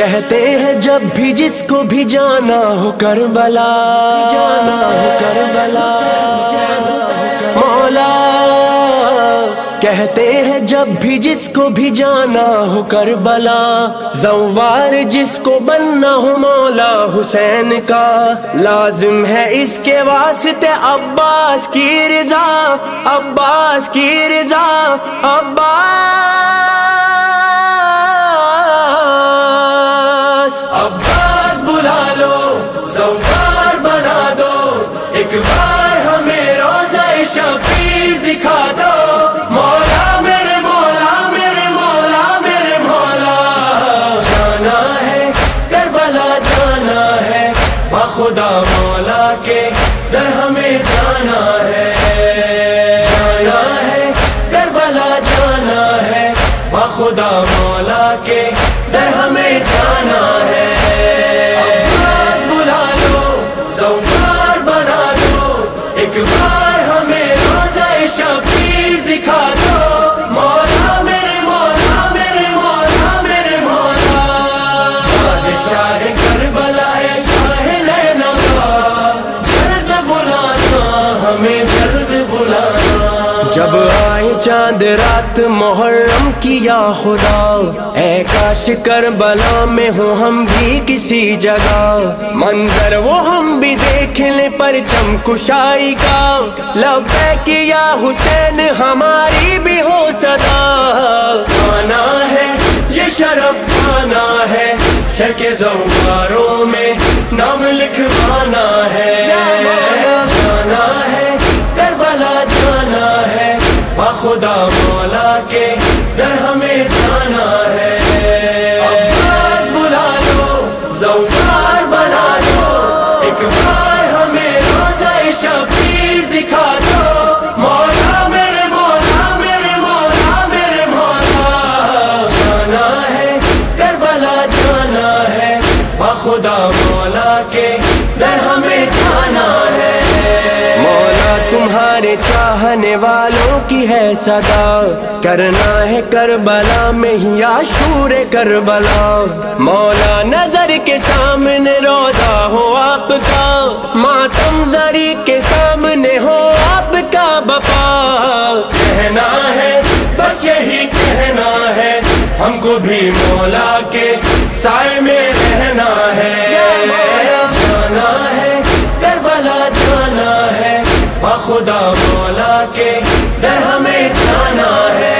کہتے ہیں جب بھی جس کو بھی جانا ہو کربلا، جانا ہو کربلا، مولا کہتے ہیں جب بھی جس کو بھی جانا ہو کربلا، زوار جس کو بننا ہو مولا حسین کا، لازم ہے اس کے واسطے عباس کی رضا، عباس کی رضا، عباس بلا لو، زوار بنا دو، ایک بار ہمیں روضہ شبیر دکھا دو، مولا میرے مولا میرے مولا میرے مولا، جانا ہے کربلا جانا ہے، بخدا مولا کے در ہمیں جانا ہے، جانا ہے کربلا جانا ہے، بخدا مولا کے در ہمیں جانا ہے، عباس بلا لو، زوار بنا دو، ایک بار ہمیں روضہ شبیر دکھا دو، مولا میرے مولا میرے مولا میرے مولا، بادشاہ کربلا ہے شاہ نینوا، جلد بلانا ہمیں جلد بلانا، جب آئے چاند رات محرم کی یا خدا، اے کاش کربلا میں ہوں ہم بھی کسی جگہ، منظر وہ ہم بھی دیکھ لیں پرچم کشائی کا، لبیک یا حسین ہماری بھی ہو صدا، آنا ہے یہ شرف پانا ہے، شک زواروں میں نام لکھوانا ہے، جانا ہے کربلا جانا ہے، بخدا مولا کے در ہمیں جانا ہے، عباس بلا لو، زوار بنا دو، ایک بار ہمیں روضہ شبیر دکھا دو، مولا میرے مولا میرے مولا میرے مولا، جانا ہے کربلا جانا ہے، بخدا مولا کے در ہمیں جانا ہے، مولا تمہارے چاہنے والوں کی ہے صدا، کرنا ہے کربلا میں ہی عاشور کربلا، مولا نظر کے سامنے روضہ ہو آپ کا، ماتم زری کے سامنے ہو آپ کا بپا، کہنا ہے بس یہی کہنا ہے، ہم کو بھی مولا کے سائے میں رہنا ہے، جانا ہے کربلا جانا ہے، بخدا مولا کے در ہمیں جانا ہے،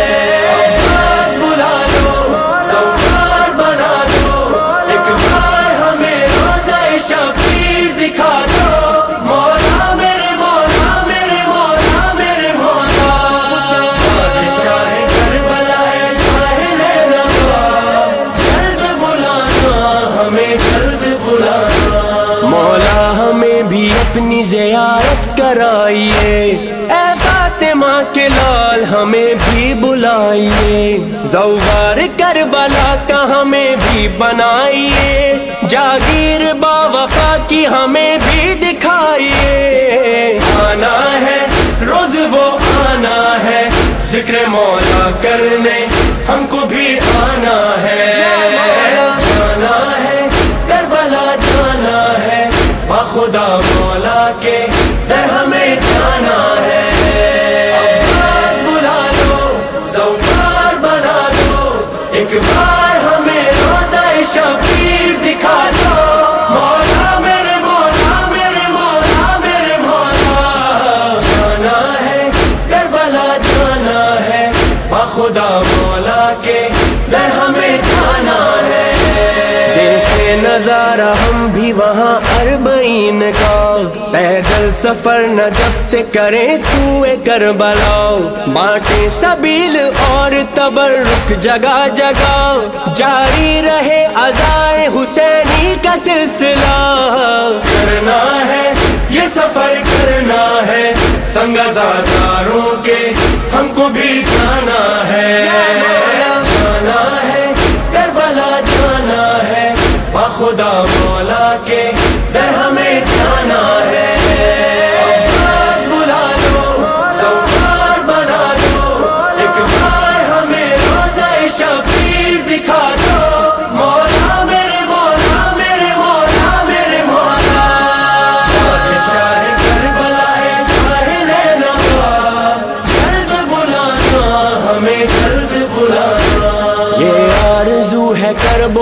عباس بلا لو، زوار بنا دو، ایک بار ہمیں روضہ شبیر دکھا دو، مولا میرے مولا میرے مولا میرے مولا، بادشاہ کربلا ہے شاہ نینوا، جلد بلانا ہمیں جلد بلانا، مولا ہمیں بھی اپنی زیارت کرائیے، اے فاطمہ کے لال ہمیں بھی بلائیے، زوار کربلا کا ہمیں بھی بنائیے، جاگیر با وفا کی ہمیں بھی دکھائیے، آنا ہے روز وہ آنا ہے، ذکر مولا کرنے ہم کو بھی آنا ہے، جانا ہے کربلا جانا ہے، بخدا مولا کے در ہمیں جانا ہے، عباس بلا لو، زوار بنا دو، ایک بار ہمیں روضہ شبیر دکھا دو، مولا میرے مولا میرے مولا میرے مولا، جانا ہے کربلا جانا ہے، بخدا مولا کے در ہمیں جانا ہے، دیکھے نظارہ ہم بھی وہاں اربعین کا، پیدل سفر نجف سے کریں سوئے کربلا، بانٹے سبیل اور تبرک جگہ جگہ، جاری رہے عزائے حسینی کا سلسلہ، کرنا ہے یہ سفر کرنا ہے، سنگ زاداروں کے ہم کو بھی جانا ہے، جانا ہے کربلا جانا ہے، بخدا مولا کے در ہمیں جانا ہے، عباس بلا لو، زوار بنا دو، ایک بار ہمیں روضہ شبیر دکھا دو، مولا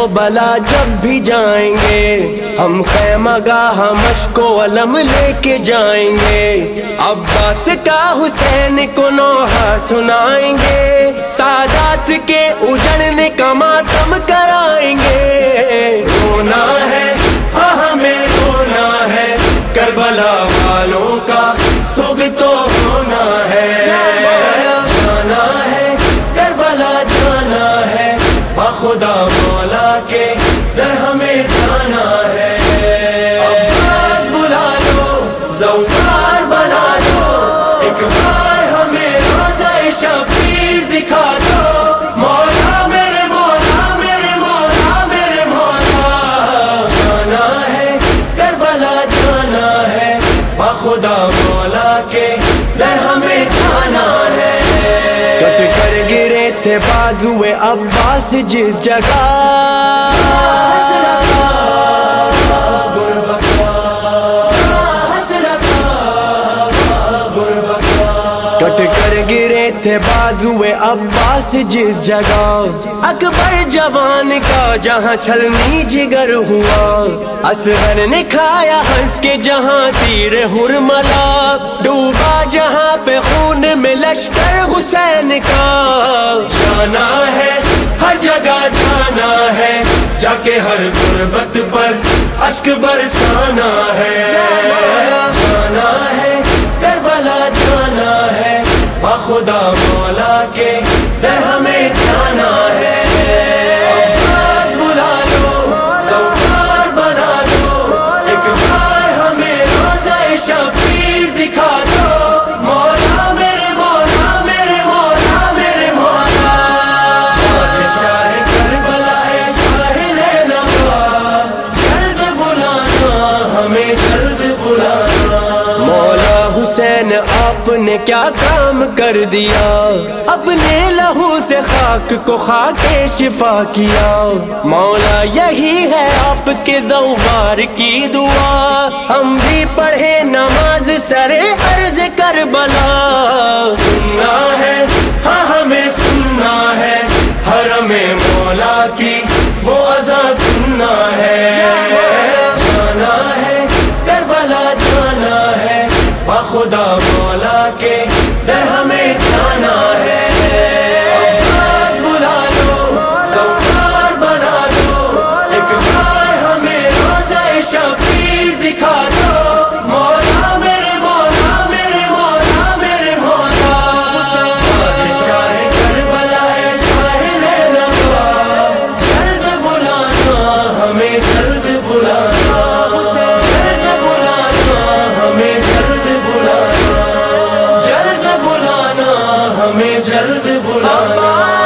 و بلا جب بھی جائیں گے ہم خیمہ گاہ مشق و علم لے کے جائیں گے عباس کا حسین کو نوحہ سنائیں گے سادات کے اجڑنے کا ماتم کرائیں گے رونا ہے ہاں ہمیں رونا ہے کربلا والوں کا سوگ تو ہونا ہے جانا ہے کربلا جانا ہے بخدا مولا کے در ہمیں جانا ہے عباس بلا لو زوار بنا لو ایک بار ہمیں روزہ شبیر دکھا دو مولا میرے مولا میرے مولا میرے مولا جانا ہے کربلا جانا ہے بخدا مولا کے در ہمیں جانا ہے کٹ کر گرے تھے بازوئے عباس جس جگہ کٹ کر گرے تھے بازوئے عباس جس جگہ اکبر جوان کا جہاں چھلنی جگر ہوا اصغر نے کھایا ہنس کے جہاں تیر ہرملا ڈوبا جہاں پہ خون میں لشکر حسین کا جانا ہے ہر جگہ جانا ہے جا کے ہر غربت پر اشک برسانا ہے جانا ہے کربلا جانا ہے بخدا مولا کے در ہمیں جانا ہے عباس بلا لو زوار بنا دو ایک بار ہمیں روزہ شبیر دکھا دو مولا میرے مولا میرے مولا میرے مولا شاہ کربلا شاہ نینوا جلد بلانا ہمیں جلد بلانا مولا حسین آپ نے کیا کام کر دیا اپنے لہو سے خاک کو خاک شفا کیا مولا یہی ہے آپ کے زوار کی دعا ہم بھی پڑھے نماز سر عرض کربلا سننا ہے ہاں ہمیں سننا ہے حرم مولا کی وہ اذان سننا ہے جانا ہے کربلا جانا ہے بخدا مولا کے در ہمیں جانا ہے عباس بلا لو زوار بنا دو ایک بار ہمیں روزہ شبیر دکھا دو مولا میرے مولا میرے مولا میرے مولا شاہ کربلا شاہ نینوا جلد بلانا ہمیں جلد بلانا جلد بلانا ہمیں جلد بلانا جلد بلانا ہمیں جلد بلانا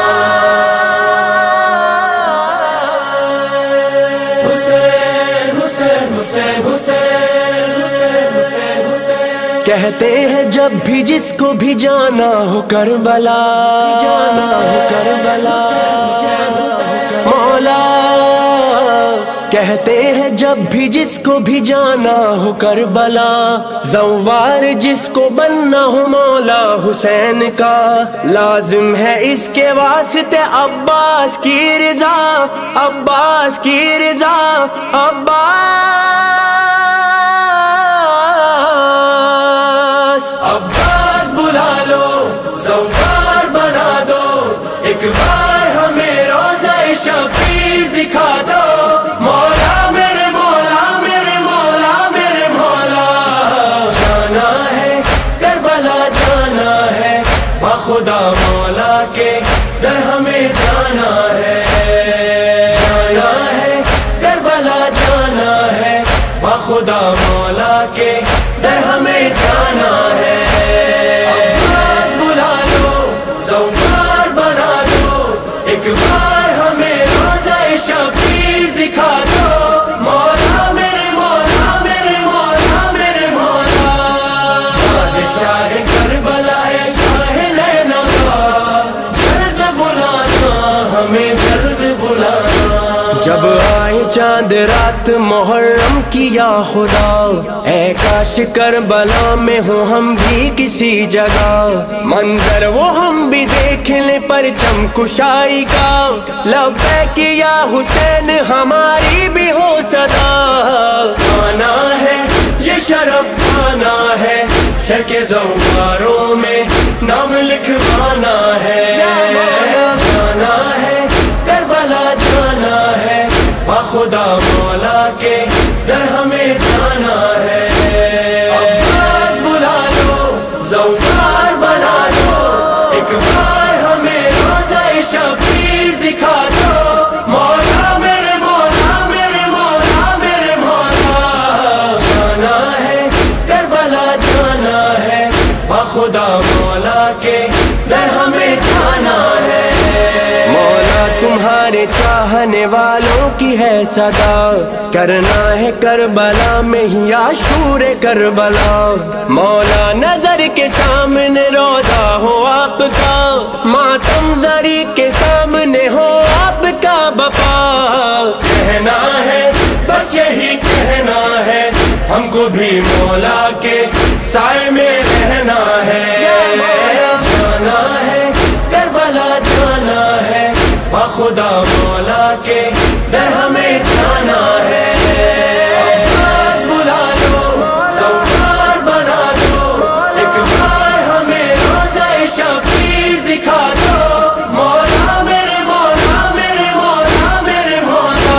حسین حسین حسین حسین حسین حسین حسین کہتے ہیں جب بھی جس کو بھی جانا ہو کربلا جانا ہو کربلا مولا کہتے ہیں جب بھی جس کو بھی جانا ہو کربلا زوار جس کو بننا ہو مولا حسین کا لازم ہے اس کے واسطے عباس کی رضا عباس کی رضا عباس بلا لو زوار بنا دو ایک بار ہمیں روزہ شبیر دکھا دو مولا میرے مولا میرے مولا میرے مولا جانا ہے کربلا جانا ہے بخدا مولا کے در ہمیں جانا ہے جانا ہے کربلا جانا ہے چاند رات محرم کی یا خدا، اے کاش کربلا میں ہوں ہم بھی کسی جگہ، منظر وہ ہم بھی دیکھ لیں پرچم کشائی کا، لبیک یا حسین ہماری بھی ہو صدا، آنا ہے یہ شرف پانا ہے، شک زواروں میں نام لکھوانا ہے، جانا ہے کربلا جانا ہے، خدا مولا کے در ہمیں جانا ہے، عباس بلا لو زوار بنا دو، ایک بار ہمیں روزہ شبیر دکھا دو، مولا میرے مولا میرے مولا میرے مولا، جانا ہے کربلا جانا ہے، خدا مولا کے در ہمیں جانا ہے، مولا تمہارے چاہنے والوں کی ہے صدا، کرنا ہے کربلا میں ہی عاشور کربلا، مولا نظر کے سامنے روضہ ہو آپ کا، ماتم زری کے سامنے ہو آپ کا بپا، کہنا ہے بس یہی کہنا ہے، ہم کو بھی مولا کے سائے میں رہنا ہے، جانا ہے کربلا جانا ہے، خدا مولا کے در ہمیں جانا ہے، عباس بلا لو زوار بنا دو، ایک بار ہمیں روزہ شبیر دکھا دو، مولا میرے مولا میرے مولا میرے مولا،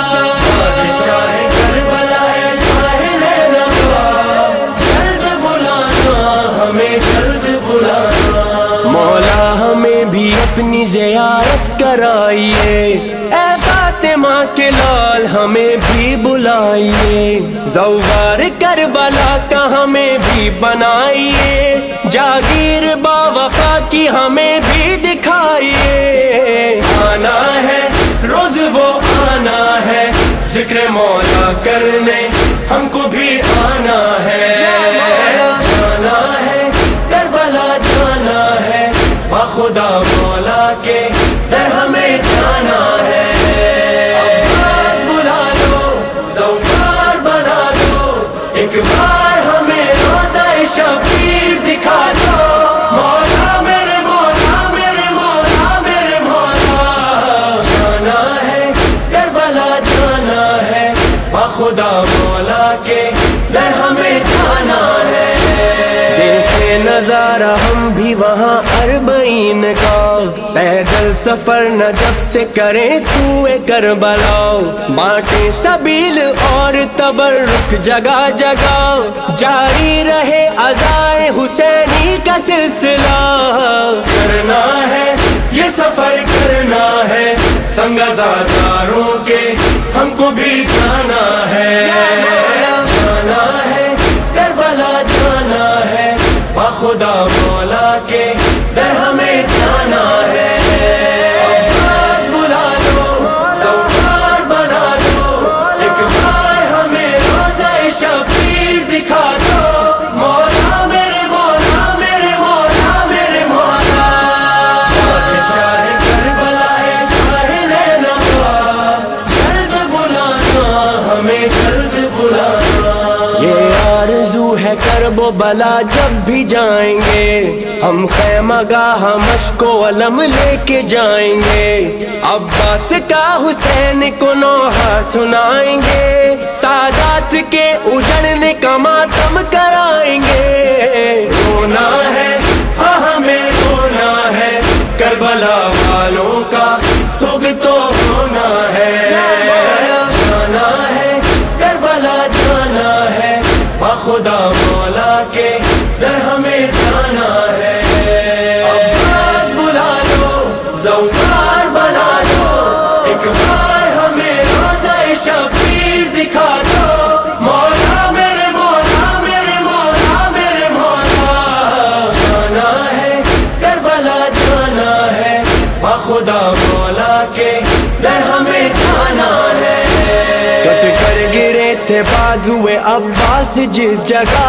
بادشاہ کربلا شاہ نینوا، جلد بلانا ہمیں جلد بلانا، مولا ہمیں بھی اپنی زیارت کرائیے، اے فاطمہ کے لال ہمیں بھی بلائیے، زوار کربلا کا ہمیں بھی بنائیے، جاگیر با وفا کی ہمیں بھی دکھائیے، آنا ہے روز وہ آنا ہے، ذکر مولا کرنے ہم کو بھی آنا ہے، جانا ہے کربلا جانا ہے، خدا مولا کے در ہمیں جانا ہے، عباس بلا لو زوار بنا دو، ایک بار ہمیں روزہ شبیر دکھا دو، مولا میرے مولا میرے مولا میرے مولا، جانا ہے کربلا جانا ہے، خدا مولا کے در ہمیں جانا ہے، دیکھے نظارہ ہم بھی وہاں اربعین کا، پیدل سفر نجف سے کریں سوئے کربلا، بانٹیں سبیل اور تبرک جگہ جگہ، جاری رہے عزائے حسینی کا سلسلہ، کرنا ہے یہ سفر کرنا ہے، سنگ زاداروں کے ہم کو بھی جانا ہے، جانا ہے کربلا جانا ہے، خدا مولا کے در ہمیں جانا ہے، عباس بلا لو زوار بنا دو، ایک بار ہمیں روزہ شبیر دکھا دو، مولا میرے مولا میرے مولا میرے مولا، بادشاہ کربلا شاہ نینوا، جلد بلانا ہمیں جلد بلانا، یہ آرزو ہے کرب و بلا جب بھی جائیں گے، ہم خیمہ گاہ مشک و علم لے کے جائیں گے، عباس کا حسین کو نوحہ سنائیں گے، سادات کے اجڑنے کا ماتم کرائیں گے، رونا ہے ہاں ہمیں رونا ہے، کربلا والوں کا سوگ تو ہونا ہے، جانا ہے کربلا جانا ہے، خدا مولا کے در ہمیں جانا ہے، عباس بلا لو زوار بنا دو، ایک بار ہمیں روزہ شبیر دکھا دو، مولا میرے مولا میرے مولا میرے مولا، جانا ہے کربلا جانا ہے، خدا مولا کے در ہمیں جانا ہے، کٹ کر گرے تھے بازوئے عباس جس جگہ،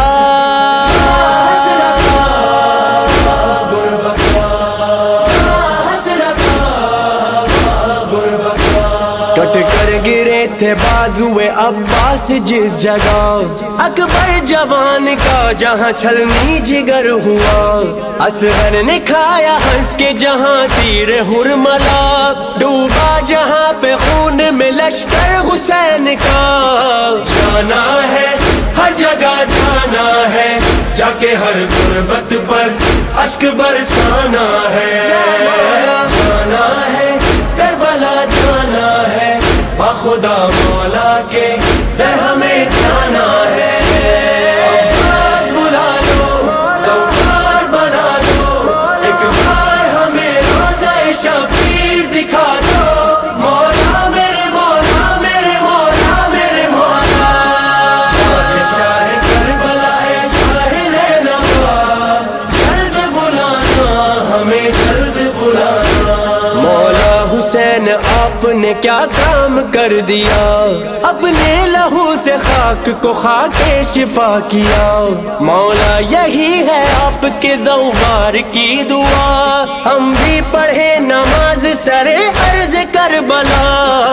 کٹ کر گرے تھے بازوئے عباس جس جگہ، اکبر جوان کا جہاں چھلنی جگر ہوا، اصغر نے کھایا ہنس کے جہاں تیر ہرملا، ڈوبا جہاں پہ خون میں لشکر حسین کا۔ جانا ہے ہر جگہ جانا ہے، جا کے ہر غربت پر اشک برسانا ہے، جانا ہے کربلا جانا ہے، باخدا مولا کے در ہمیں جانا ہے۔ عباس بلا لو سوار بنا دو، ایک بار ہمیں روضہ شبیر دکھا دو، مولا میرے مولا میرے مولا میرے مولا، شاہ کربلا شاہ نینوا، جلد بلانا ہمیں جلد بلانا۔ مولا حسین آپ نے کیا کام کر دیا، اپنے لہو سے خاک کو خاک شفا کیا، مولا یہی ہے آپ کے زوار کی دعا، ہم بھی پڑھے نماز سر عرض کربلا۔